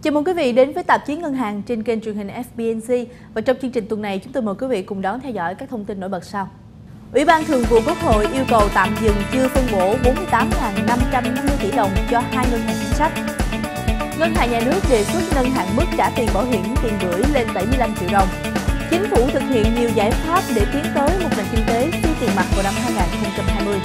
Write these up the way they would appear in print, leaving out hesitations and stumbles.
Chào mừng quý vị đến với tạp chí ngân hàng trên kênh truyền hình FBNC. Và trong chương trình tuần này, chúng tôi mời quý vị cùng đón theo dõi các thông tin nổi bật sau. Ủy ban Thường vụ Quốc hội yêu cầu tạm dừng chưa phân bổ 48.550 tỷ đồng cho hai ngân hàng chính sách. Ngân hàng nhà nước đề xuất nâng hạn mức trả tiền bảo hiểm tiền gửi lên 75 triệu đồng. Chính phủ thực hiện nhiều giải pháp để tiến tới một nền kinh tế phi tiền mặt vào năm 2020.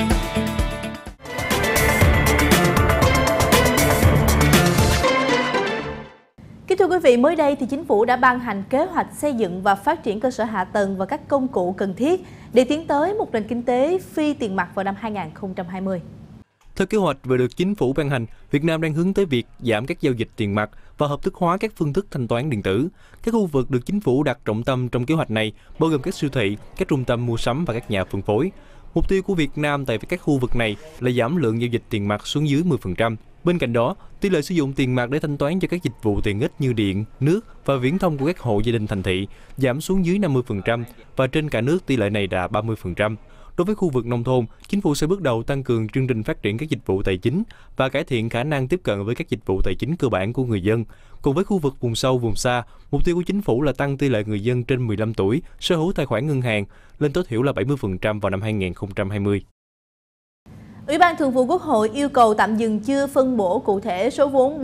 Kính thưa quý vị, mới đây thì Chính phủ đã ban hành kế hoạch xây dựng và phát triển cơ sở hạ tầng và các công cụ cần thiết để tiến tới một nền kinh tế phi tiền mặt vào năm 2020. Theo kế hoạch vừa được Chính phủ ban hành, Việt Nam đang hướng tới việc giảm các giao dịch tiền mặt và hợp thức hóa các phương thức thanh toán điện tử. Các khu vực được Chính phủ đặt trọng tâm trong kế hoạch này bao gồm các siêu thị, các trung tâm mua sắm và các nhà phân phối. Mục tiêu của Việt Nam tại các khu vực này là giảm lượng giao dịch tiền mặt xuống dưới 10%. Bên cạnh đó, tỷ lệ sử dụng tiền mặt để thanh toán cho các dịch vụ tiện ích như điện, nước và viễn thông của các hộ gia đình thành thị giảm xuống dưới 50% và trên cả nước tỷ lệ này đạt 30%. Đối với khu vực nông thôn, Chính phủ sẽ bước đầu tăng cường chương trình phát triển các dịch vụ tài chính và cải thiện khả năng tiếp cận với các dịch vụ tài chính cơ bản của người dân. Cùng với khu vực vùng sâu, vùng xa, mục tiêu của Chính phủ là tăng tỷ lệ người dân trên 15 tuổi sở hữu tài khoản ngân hàng lên tối thiểu là 70% vào năm 2020. Ủy ban Thường vụ Quốc hội yêu cầu tạm dừng chưa phân bổ cụ thể số vốn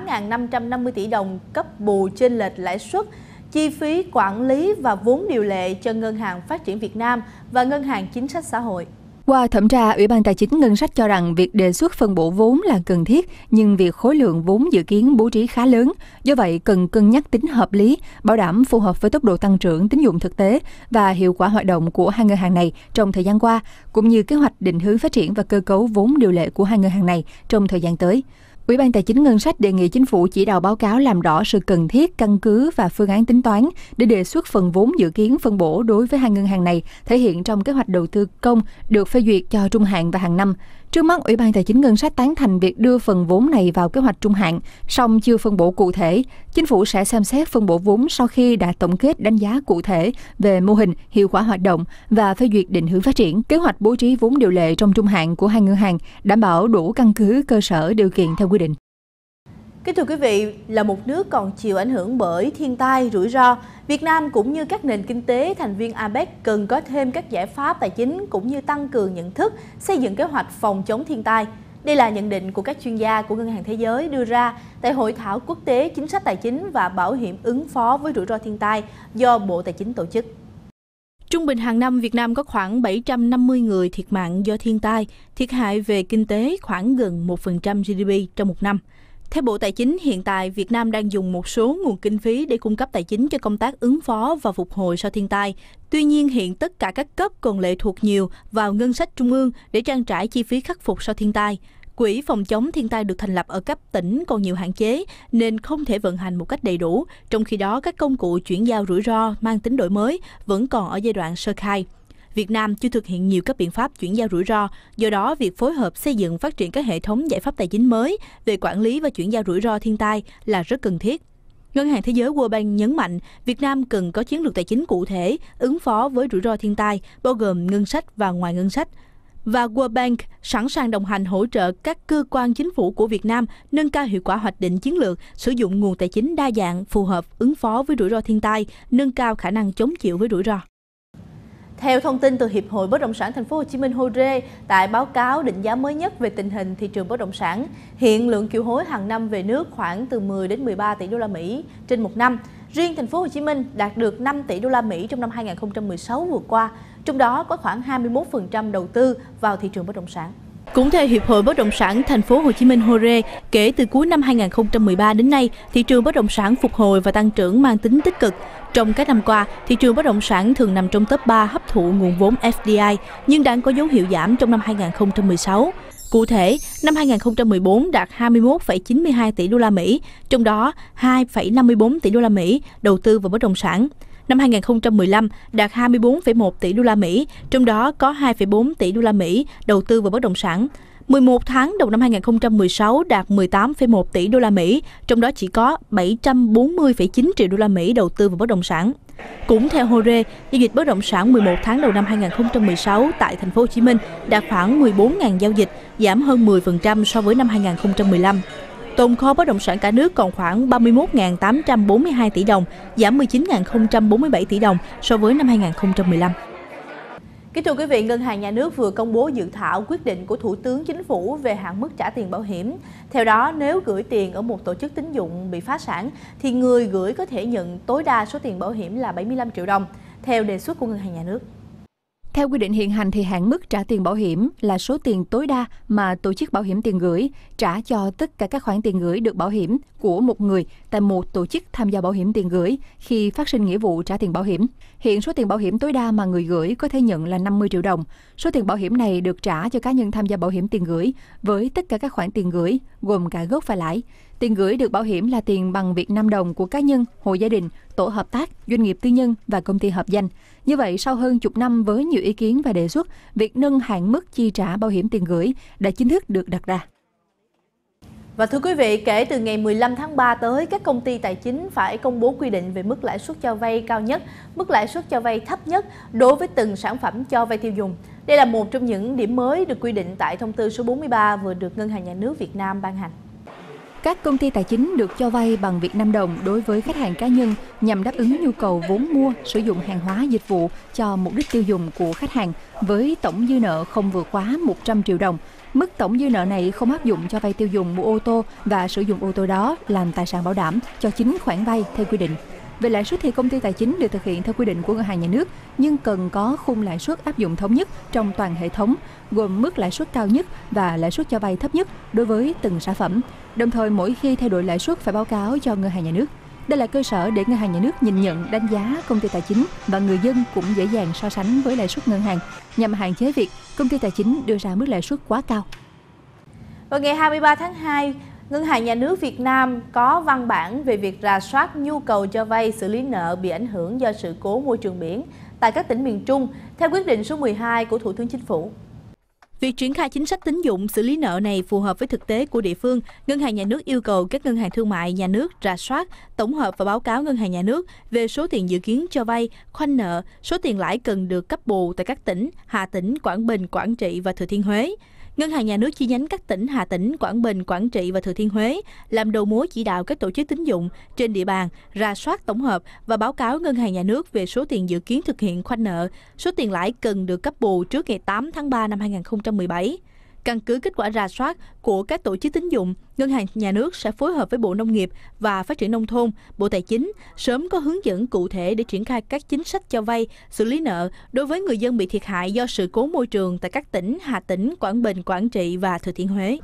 48.550 tỷ đồng cấp bù chênh lệch lãi suất, chi phí quản lý và vốn điều lệ cho Ngân hàng Phát triển Việt Nam và Ngân hàng Chính sách Xã hội. Qua thẩm tra, Ủy ban Tài chính Ngân sách cho rằng việc đề xuất phân bổ vốn là cần thiết, nhưng việc khối lượng vốn dự kiến bố trí khá lớn, do vậy cần cân nhắc tính hợp lý, bảo đảm phù hợp với tốc độ tăng trưởng tín dụng thực tế và hiệu quả hoạt động của hai ngân hàng này trong thời gian qua, cũng như kế hoạch định hướng phát triển và cơ cấu vốn điều lệ của hai ngân hàng này trong thời gian tới. Ủy ban Tài chính Ngân sách đề nghị Chính phủ chỉ đạo báo cáo làm rõ sự cần thiết, căn cứ và phương án tính toán để đề xuất phần vốn dự kiến phân bổ đối với hai ngân hàng này thể hiện trong kế hoạch đầu tư công được phê duyệt cho trung hạn và hàng năm. Trước mắt, Ủy ban Tài chính Ngân sách tán thành việc đưa phần vốn này vào kế hoạch trung hạn, song chưa phân bổ cụ thể. Chính phủ sẽ xem xét phân bổ vốn sau khi đã tổng kết đánh giá cụ thể về mô hình, hiệu quả hoạt động và phê duyệt định hướng phát triển, kế hoạch bố trí vốn điều lệ trong trung hạn của hai ngân hàng, đảm bảo đủ căn cứ, cơ sở, điều kiện theo quy định. Kính thưa quý vị, là một nước còn chịu ảnh hưởng bởi thiên tai, rủi ro, Việt Nam cũng như các nền kinh tế thành viên APEC cần có thêm các giải pháp tài chính cũng như tăng cường nhận thức, xây dựng kế hoạch phòng chống thiên tai. Đây là nhận định của các chuyên gia của Ngân hàng Thế giới đưa ra tại Hội thảo quốc tế chính sách tài chính và bảo hiểm ứng phó với rủi ro thiên tai do Bộ Tài chính tổ chức. Trung bình hàng năm, Việt Nam có khoảng 750 người thiệt mạng do thiên tai, thiệt hại về kinh tế khoảng gần 1% GDP trong một năm. Theo Bộ Tài chính, hiện tại Việt Nam đang dùng một số nguồn kinh phí để cung cấp tài chính cho công tác ứng phó và phục hồi sau thiên tai. Tuy nhiên, hiện tất cả các cấp còn lệ thuộc nhiều vào ngân sách trung ương để trang trải chi phí khắc phục sau thiên tai. Quỹ phòng chống thiên tai được thành lập ở cấp tỉnh còn nhiều hạn chế nên không thể vận hành một cách đầy đủ. Trong khi đó, các công cụ chuyển giao rủi ro mang tính đổi mới vẫn còn ở giai đoạn sơ khai. Việt Nam chưa thực hiện nhiều các biện pháp chuyển giao rủi ro, do đó việc phối hợp xây dựng phát triển các hệ thống giải pháp tài chính mới về quản lý và chuyển giao rủi ro thiên tai là rất cần thiết. Ngân hàng Thế giới World Bank nhấn mạnh Việt Nam cần có chiến lược tài chính cụ thể ứng phó với rủi ro thiên tai, bao gồm ngân sách và ngoài ngân sách. Và World Bank sẵn sàng đồng hành hỗ trợ các cơ quan chính phủ của Việt Nam nâng cao hiệu quả hoạch định chiến lược, sử dụng nguồn tài chính đa dạng, phù hợp ứng phó với rủi ro thiên tai, nâng cao khả năng chống chịu với rủi ro. Theo thông tin từ Hiệp hội Bất động sản Thành phố Hồ Chí Minh HORE, tại báo cáo định giá mới nhất về tình hình thị trường bất động sản, hiện lượng kiều hối hàng năm về nước khoảng từ 10 đến 13 tỷ đô la Mỹ trên một năm. Riêng Thành phố Hồ Chí Minh đạt được 5 tỷ đô la Mỹ trong năm 2016 vừa qua, trong đó có khoảng 21% đầu tư vào thị trường bất động sản. Cũng theo Hiệp hội Bất động sản Thành phố Hồ Chí Minh HORE, kể từ cuối năm 2013 đến nay, thị trường bất động sản phục hồi và tăng trưởng mang tính tích cực. Trong các năm qua, thị trường bất động sản thường nằm trong top 3 hấp thụ nguồn vốn FDI, nhưng đang có dấu hiệu giảm trong năm 2016. Cụ thể, năm 2014 đạt 21,92 tỷ đô la Mỹ, trong đó 2,54 tỷ đô la Mỹ đầu tư vào bất động sản. Năm 2015 đạt 24,1 tỷ đô la Mỹ, trong đó có 2,4 tỷ đô la Mỹ đầu tư vào bất động sản. 11 tháng đầu năm 2016 đạt 18,1 tỷ đô la Mỹ, trong đó chỉ có 740,9 triệu đô la Mỹ đầu tư vào bất động sản. Cũng theo HORE, giao dịch bất động sản 11 tháng đầu năm 2016 tại Thành phố Hồ Chí Minh đạt khoảng 14.000 giao dịch, giảm hơn 10% so với năm 2015. Tồn kho bất động sản cả nước còn khoảng 31.842 tỷ đồng, giảm 19.047 tỷ đồng so với năm 2015. Kính thưa quý vị, Ngân hàng Nhà nước vừa công bố dự thảo quyết định của Thủ tướng Chính phủ về hạn mức trả tiền bảo hiểm. Theo đó, nếu gửi tiền ở một tổ chức tín dụng bị phá sản, thì người gửi có thể nhận tối đa số tiền bảo hiểm là 75 triệu đồng, theo đề xuất của Ngân hàng Nhà nước. Theo quy định hiện hành thì hạn mức trả tiền bảo hiểm là số tiền tối đa mà tổ chức bảo hiểm tiền gửi trả cho tất cả các khoản tiền gửi được bảo hiểm của một người tại một tổ chức tham gia bảo hiểm tiền gửi khi phát sinh nghĩa vụ trả tiền bảo hiểm. Hiện số tiền bảo hiểm tối đa mà người gửi có thể nhận là 50 triệu đồng. Số tiền bảo hiểm này được trả cho cá nhân tham gia bảo hiểm tiền gửi với tất cả các khoản tiền gửi, gồm cả gốc và lãi. Tiền gửi được bảo hiểm là tiền bằng Việt Nam đồng của cá nhân, hộ gia đình, tổ hợp tác, doanh nghiệp tư nhân và công ty hợp danh. Như vậy, sau hơn chục năm với nhiều ý kiến và đề xuất, việc nâng hạn mức chi trả bảo hiểm tiền gửi đã chính thức được đặt ra. Và thưa quý vị, kể từ ngày 15 tháng 3 tới, các công ty tài chính phải công bố quy định về mức lãi suất cho vay cao nhất, mức lãi suất cho vay thấp nhất đối với từng sản phẩm cho vay tiêu dùng. Đây là một trong những điểm mới được quy định tại thông tư số 43 vừa được Ngân hàng Nhà nước Việt Nam ban hành. Các công ty tài chính được cho vay bằng Việt Nam đồng đối với khách hàng cá nhân nhằm đáp ứng nhu cầu vốn mua, sử dụng hàng hóa dịch vụ cho mục đích tiêu dùng của khách hàng với tổng dư nợ không vượt quá 100 triệu đồng. Mức tổng dư nợ này không áp dụng cho vay tiêu dùng mua ô tô và sử dụng ô tô đó làm tài sản bảo đảm cho chính khoản vay theo quy định. Về lãi suất thì công ty tài chính được thực hiện theo quy định của Ngân hàng Nhà nước nhưng cần có khung lãi suất áp dụng thống nhất trong toàn hệ thống, gồm mức lãi suất cao nhất và lãi suất cho vay thấp nhất đối với từng sản phẩm. Đồng thời mỗi khi thay đổi lãi suất phải báo cáo cho Ngân hàng Nhà nước. Đây là cơ sở để Ngân hàng Nhà nước nhìn nhận, đánh giá công ty tài chính và người dân cũng dễ dàng so sánh với lãi suất ngân hàng nhằm hạn chế việc công ty tài chính đưa ra mức lãi suất quá cao. Vào ngày 23 tháng 2, Ngân hàng Nhà nước Việt Nam có văn bản về việc rà soát nhu cầu cho vay xử lý nợ bị ảnh hưởng do sự cố môi trường biển tại các tỉnh miền Trung, theo quyết định số 12 của Thủ tướng Chính phủ. Việc triển khai chính sách tín dụng xử lý nợ này phù hợp với thực tế của địa phương. Ngân hàng Nhà nước yêu cầu các ngân hàng thương mại nhà nước rà soát, tổng hợp và báo cáo Ngân hàng Nhà nước về số tiền dự kiến cho vay, khoanh nợ, số tiền lãi cần được cấp bù tại các tỉnh Hà Tĩnh, Quảng Bình, Quảng Trị và Thừa Thiên Huế. Ngân hàng Nhà nước chi nhánh các tỉnh Hà Tĩnh, Quảng Bình, Quảng Trị và Thừa Thiên Huế làm đầu mối chỉ đạo các tổ chức tín dụng trên địa bàn rà soát tổng hợp và báo cáo Ngân hàng Nhà nước về số tiền dự kiến thực hiện khoanh nợ, số tiền lãi cần được cấp bù trước ngày 8 tháng 3 năm 2017. Căn cứ kết quả rà soát của các tổ chức tín dụng, Ngân hàng Nhà nước sẽ phối hợp với Bộ Nông nghiệp và Phát triển Nông thôn, Bộ Tài chính sớm có hướng dẫn cụ thể để triển khai các chính sách cho vay, xử lý nợ đối với người dân bị thiệt hại do sự cố môi trường tại các tỉnh Hà Tĩnh, Quảng Bình, Quảng Trị và Thừa Thiên Huế.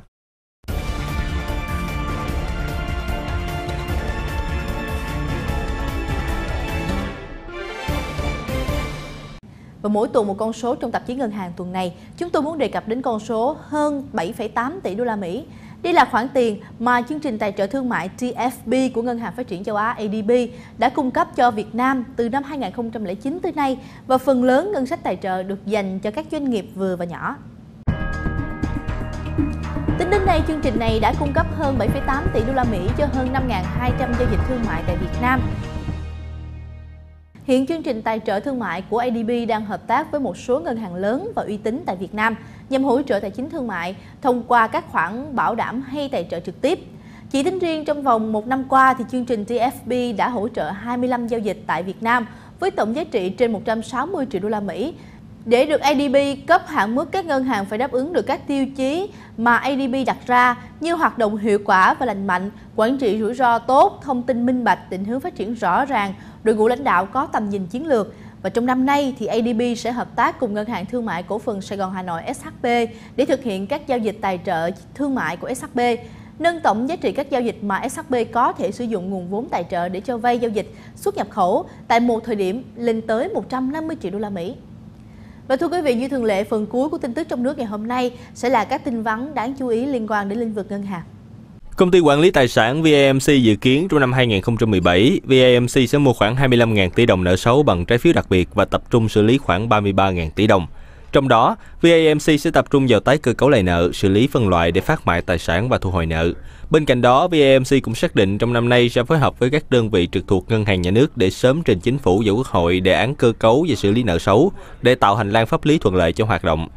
Và mỗi tuần một con số trong tạp chí Ngân hàng tuần này, chúng tôi muốn đề cập đến con số hơn 7,8 tỷ đô la Mỹ. Đây là khoản tiền mà chương trình tài trợ thương mại TFB của Ngân hàng Phát triển Châu Á ADB đã cung cấp cho Việt Nam từ năm 2009 tới nay và phần lớn ngân sách tài trợ được dành cho các doanh nghiệp vừa và nhỏ. Tính đến nay, chương trình này đã cung cấp hơn 7,8 tỷ đô la Mỹ cho hơn 5.200 giao dịch thương mại tại Việt Nam. Hiện chương trình tài trợ thương mại của ADB đang hợp tác với một số ngân hàng lớn và uy tín tại Việt Nam nhằm hỗ trợ tài chính thương mại thông qua các khoản bảo đảm hay tài trợ trực tiếp. Chỉ tính riêng trong vòng một năm qua thì chương trình TFB đã hỗ trợ 25 giao dịch tại Việt Nam với tổng giá trị trên 160 triệu đô la Mỹ. Để được ADB cấp hạn mức, các ngân hàng phải đáp ứng được các tiêu chí mà ADB đặt ra như hoạt động hiệu quả và lành mạnh, quản trị rủi ro tốt, thông tin minh bạch, định hướng phát triển rõ ràng, đội ngũ lãnh đạo có tầm nhìn chiến lược. Và trong năm nay thì ADB sẽ hợp tác cùng Ngân hàng Thương mại Cổ phần Sài Gòn Hà Nội SHB để thực hiện các giao dịch tài trợ thương mại của SHB, nâng tổng giá trị các giao dịch mà SHB có thể sử dụng nguồn vốn tài trợ để cho vay giao dịch xuất nhập khẩu tại một thời điểm lên tới 150 triệu đô la Mỹ. Và thưa quý vị, như thường lệ, phần cuối của tin tức trong nước ngày hôm nay sẽ là các tin vắn đáng chú ý liên quan đến lĩnh vực ngân hàng. Công ty quản lý tài sản VAMC dự kiến trong năm 2017, VAMC sẽ mua khoảng 25.000 tỷ đồng nợ xấu bằng trái phiếu đặc biệt và tập trung xử lý khoảng 33.000 tỷ đồng. Trong đó, VAMC sẽ tập trung vào tái cơ cấu lại nợ, xử lý phân loại để phát mại tài sản và thu hồi nợ. Bên cạnh đó, VAMC cũng xác định trong năm nay sẽ phối hợp với các đơn vị trực thuộc Ngân hàng Nhà nước để sớm trình Chính phủ và Quốc hội đề án cơ cấu và xử lý nợ xấu để tạo hành lang pháp lý thuận lợi cho hoạt động.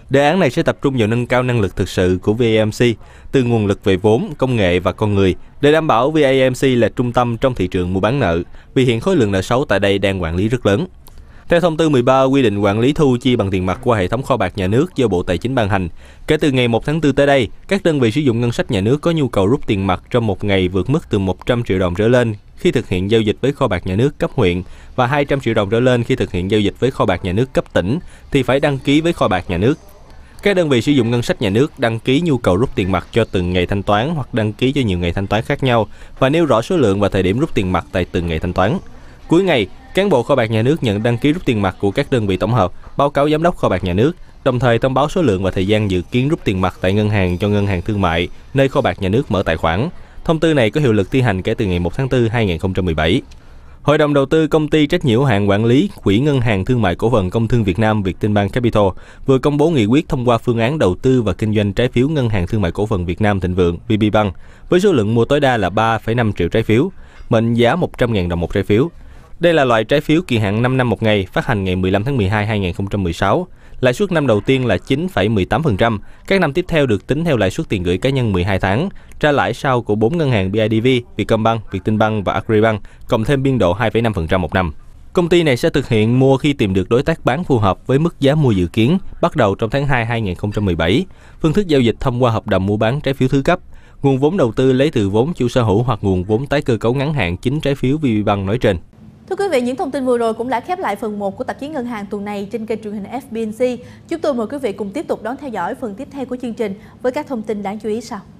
Đề án này sẽ tập trung vào nâng cao năng lực thực sự của VAMC từ nguồn lực về vốn, công nghệ và con người để đảm bảo VAMC là trung tâm trong thị trường mua bán nợ, vì hiện khối lượng nợ xấu tại đây đang quản lý rất lớn. Theo thông tư 13 quy định quản lý thu chi bằng tiền mặt qua hệ thống kho bạc nhà nước do Bộ Tài chính ban hành, kể từ ngày 1 tháng 4 tới đây, các đơn vị sử dụng ngân sách nhà nước có nhu cầu rút tiền mặt trong một ngày vượt mức từ 100 triệu đồng trở lên khi thực hiện giao dịch với kho bạc nhà nước cấp huyện và 200 triệu đồng trở lên khi thực hiện giao dịch với kho bạc nhà nước cấp tỉnh thì phải đăng ký với kho bạc nhà nước. Các đơn vị sử dụng ngân sách nhà nước đăng ký nhu cầu rút tiền mặt cho từng ngày thanh toán hoặc đăng ký cho nhiều ngày thanh toán khác nhau và nêu rõ số lượng và thời điểm rút tiền mặt tại từng ngày thanh toán. Cuối ngày, cán bộ kho bạc nhà nước nhận đăng ký rút tiền mặt của các đơn vị tổng hợp, báo cáo giám đốc kho bạc nhà nước, đồng thời thông báo số lượng và thời gian dự kiến rút tiền mặt tại ngân hàng cho ngân hàng thương mại nơi kho bạc nhà nước mở tài khoản. Thông tư này có hiệu lực thi hành kể từ ngày 1 tháng 4 2017. Hội đồng đầu tư công ty trách nhiệm hữu hạn quản lý Quỹ Ngân hàng Thương mại Cổ phần Công thương Việt Nam Vietinbank Capital vừa công bố nghị quyết thông qua phương án đầu tư và kinh doanh trái phiếu Ngân hàng Thương mại Cổ phần Việt Nam Thịnh Vượng VPBank với số lượng mua tối đa là 3,5 triệu trái phiếu, mệnh giá 100.000 đồng một trái phiếu. Đây là loại trái phiếu kỳ hạn 5 năm một ngày, phát hành ngày 15 tháng 12 2016. Lãi suất năm đầu tiên là 9,18%, các năm tiếp theo được tính theo lãi suất tiền gửi cá nhân 12 tháng, trả lãi sau của 4 ngân hàng BIDV, Vietcombank, Vietinbank và Agribank, cộng thêm biên độ 2,5% một năm. Công ty này sẽ thực hiện mua khi tìm được đối tác bán phù hợp với mức giá mua dự kiến, bắt đầu trong tháng 2 2017. Phương thức giao dịch thông qua hợp đồng mua bán trái phiếu thứ cấp. Nguồn vốn đầu tư lấy từ vốn chủ sở hữu hoặc nguồn vốn tái cơ cấu ngắn hạn chính trái phiếu VPBank nói trên. Thưa quý vị, những thông tin vừa rồi cũng đã khép lại phần 1 của tạp chí Ngân hàng tuần này trên kênh truyền hình FBNC. Chúng tôi mời quý vị cùng tiếp tục đón theo dõi phần tiếp theo của chương trình với các thông tin đáng chú ý sau.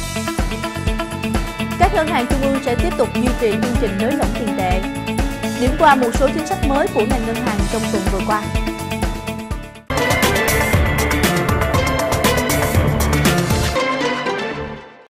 Các ngân hàng trung ương sẽ tiếp tục duy trì chương trình nới lỏng tiền tệ. Điểm qua một số chính sách mới của ngành ngân hàng trong tuần vừa qua.